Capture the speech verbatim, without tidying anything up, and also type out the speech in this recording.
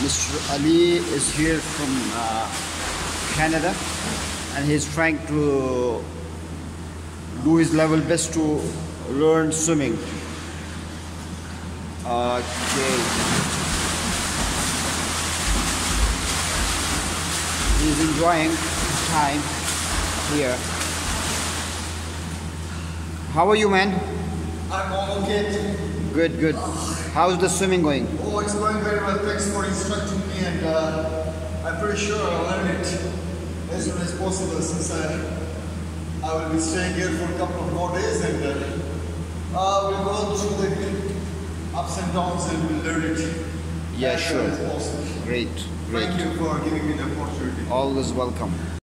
Mister Ali is here from uh, Canada, and he's trying to do his level best to learn swimming. Okay. He's enjoying time here. How are you, man? I'm all okay. Good, good. How's the swimming going? Oh, it's going very well. Thanks for instructing me, and uh, I'm pretty sure I'll learn it as soon as possible, since I, I will be staying here for a couple of more days, and uh, uh, we'll go through the ups and downs and we'll learn it. Yeah, as sure. soon as possible. Great, great. Thank you for giving me the opportunity. Always welcome.